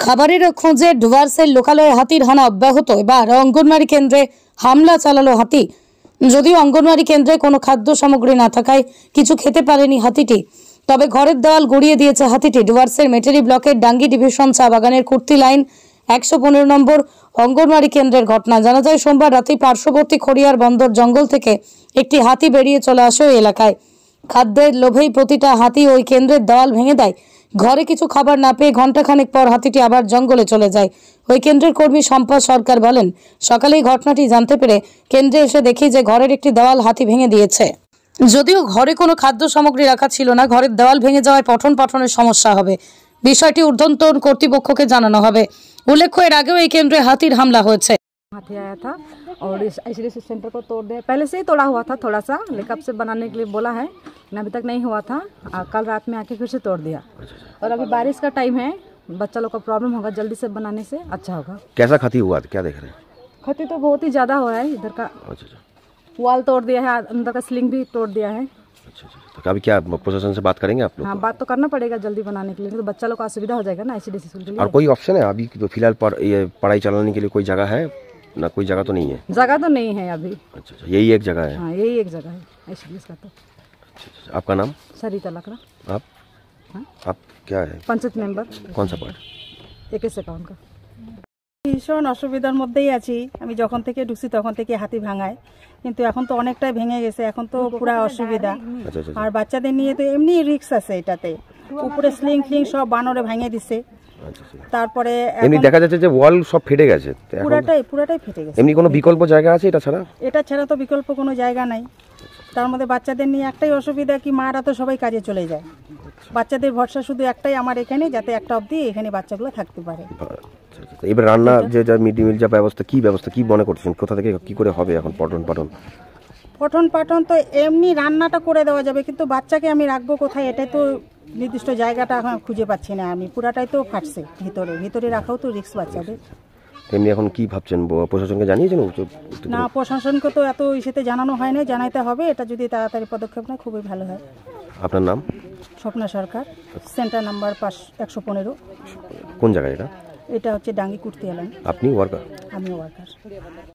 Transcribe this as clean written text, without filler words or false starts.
খাবারের খোঁজে ডুয়ার্সের লোকালয়ে হাতির হানা অব্যাহত। এবার অঙ্গনওয়াড়ি কেন্দ্রে হামলা চালালো হাতি। যদিও অঙ্গনওয়াড়ি কেন্দ্রে কোনো খাদ্য সামগ্রী না থাকায় কিছু খেতে পারেনি হাতিটি, তবে ঘরের দেওয়াল গড়িয়ে দিয়েছে হাতিটি। ডুয়ার্সের মেটেরি ব্লকের ডাঙ্গি ডিভিশন চা বাগানের কুর্তি লাইন 115 নম্বর অঙ্গনওয়াড়ি কেন্দ্রের ঘটনা। জানা যায় সোমবার রাতে পার্শ্ববর্তী খড়িয়ার বন্দর জঙ্গল থেকে একটি হাতি বেরিয়ে চলে আসে ওই এলাকায়। খাদ্যের লোভেই প্রতিটা হাতি ওই কেন্দ্রের দেওয়াল ভেঙে দেয়। ঘরে কিছু খাবার না পেয়ে ঘণ্টাখানেক পর হাতিটি আবার জঙ্গলে চলে যায়। ওই কেন্দ্রের কর্মী সম্পদ সরকার বলেন, সকালেই ঘটনাটি জানতে পেরে কেন্দ্রে এসে দেখি যে ঘরের একটি দেওয়াল হাতি ভেঙে দিয়েছে। যদিও ঘরে কোনো খাদ্য সামগ্রী রাখা ছিল না, ঘরের দেওয়াল ভেঙে যাওয়ায় পঠন পাঠনের সমস্যা হবে। বিষয়টি ঊর্ধ্বতন কর্তৃপক্ষকে জানানো হবে। उल्लेख्य এর আগেও এই কেন্দ্রে হাতির হামলা হয়েছে। हाथी आया था और इस आईसीडीएस सेंटर को तोड़ दिया। पहले से ही तोड़ा हुआ था थोड़ा सा, लेकिन अब से बनाने के लिए बोला है, लेकिन अभी तक नहीं हुआ था। कल रात में आके फिर से तोड़ दिया। और अभी बारिश का टाइम है, बच्चा लोग का प्रॉब्लम होगा, जल्दी से बनाने से अच्छा होगा। कैसा क्षति हुआ, क्या देख रहे हैं? क्षति तो बहुत ही ज़्यादा हो रहा है। इधर का वॉल तोड़ दिया है, अंदर का सीलिंग भी तोड़ दिया है। तो अभी क्या प्रशासन से बात करेंगे आप लोग? हाँ, बात तो करना पड़ेगा जल्दी बनाने के लिए, तो बच्चा लोग को असुविधा हो जाएगा ना आईसीडीएस स्कूल के लिए। और कोई ऑप्शन है अभी तो फिलहाल पर ये पढ़ाई चलाने के लिए कोई जगह है ना? कोई जगह तो नहीं है। जगह तो नहीं है अभी। अच्छा, यही एक जगह है। हाँ, यही एक जगह है आईसीडीएस का। तो आपका नाम? सरिता लकड़ा। आप क्या है? पंचायत मेंबर। कौन सा पार्ट? 21 अकाउंट का। ভীষণ অসুবিধার মধ্যেই আছি। আমি যখন থেকে ঢুকছি তখন থেকে হাতি ভাঙায়, কিন্তু এখন তো অনেকটাই ভেঙে গেছে, এখন তো পুরো অসুবিধা। আর বাচ্চাদের নিয়ে তো এমনি রিস্ক আছে এটাতে, উপরে স্লিং ফ্লিং সব বানরে ভেঙে দিছে। তারপরে এমনি দেখা যাচ্ছে যে ওয়াল সব ফেটে গেছে, পুরাটাই ফেটে গেছে। এমনি কোনো বিকল্প জায়গা আছে এটা ছাড়া? তো বিকল্প কোনো জায়গা নাই। তার মধ্যে বাচ্চাদের নিয়ে একটাই অসুবিধা কি মারা তো সবাই কাজে চলে যায়, বাচ্চাদের ভরসা শুধু একটাই আমার এখানে, যাতে একটা অবধি এখানে বাচ্চাগুলো থাকতে পারে। এবার রান্না যে মিড ডে মিল যা ব্যবস্থা কি মনে করছেন, কোথা থেকে কি করে হবে এখন? পঠন পাঠন তো এমনি রান্নাটা করে দেওয়া যাবে, কিন্তু বাচ্চাকে আমি রাখবো কোথায়, এটাই তো নির্দিষ্ট জায়গাটা এখন খুঁজে পাচ্ছি না আমি। পুরাটাই তো ফাটছে, ভিতরে রাখাও তো রিস্ক বাচ্চাদের। এমনি এখন কি ভাবছেন, প্রশাসনকে জানিয়েছেন? না, প্রশাসনকে তো এত ইসেতে জানানো হয়নি, জানাইতে হবে। এটা যদি তাড়াতাড়ি পদক্ষেপ নেয় খুবই ভালো হয়। আপনার নাম? Swapna Sarkar, center number 115। কোন জায়গায় এটা? এটা হচ্ছে ডাঙ্গি কুর্তি লাইন। আপনি ওয়ার্কার? আমি ওয়ার্কার।